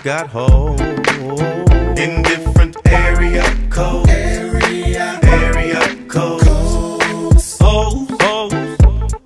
got hoes in different area codes. Area codes. Hoes, hoes,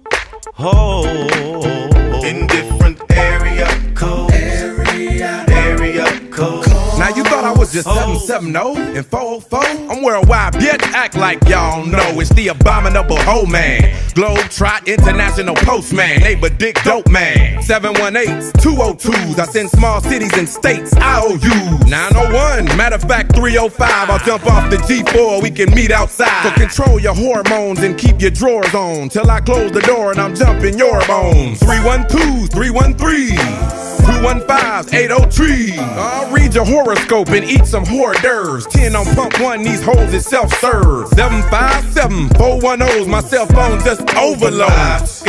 hoes in different area codes. Area codes. Now you thought I was just 770 and 404? I'm worldwide, bitch, act like y'all know. It's the abominable hoe man, Globetrot International Postman, neighbor dick dope man. 718s, 202s, I send small cities and states IOUs. 901, matter of fact 305, I'll jump off the G4, we can meet outside. So control your hormones and keep your drawers on till I close the door and I'm jumping your bones. 312s, 313s. 215s, 803. I'll read your horoscope and eat some hors d'oeuvres. 10 on pump 1, these hoes is self-serve. 757 410s, my cell phone just overloads.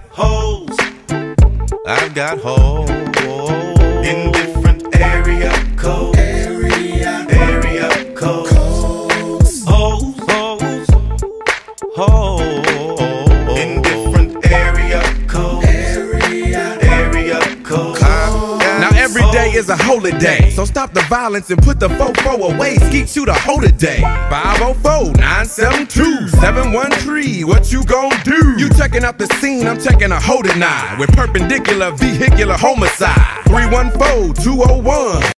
I've got hoes in different area codes. Area codes. Hoes, hoes, hoes in different area codes. Area codes. Now every day is a holiday, so stop the violence and put the fofo away. Skeet shoot a hoe today. 504-972-713. What you gon' do? You checking out the scene, I'm checking a hoe tonight with perpendicular vehicular homicide. 314-201.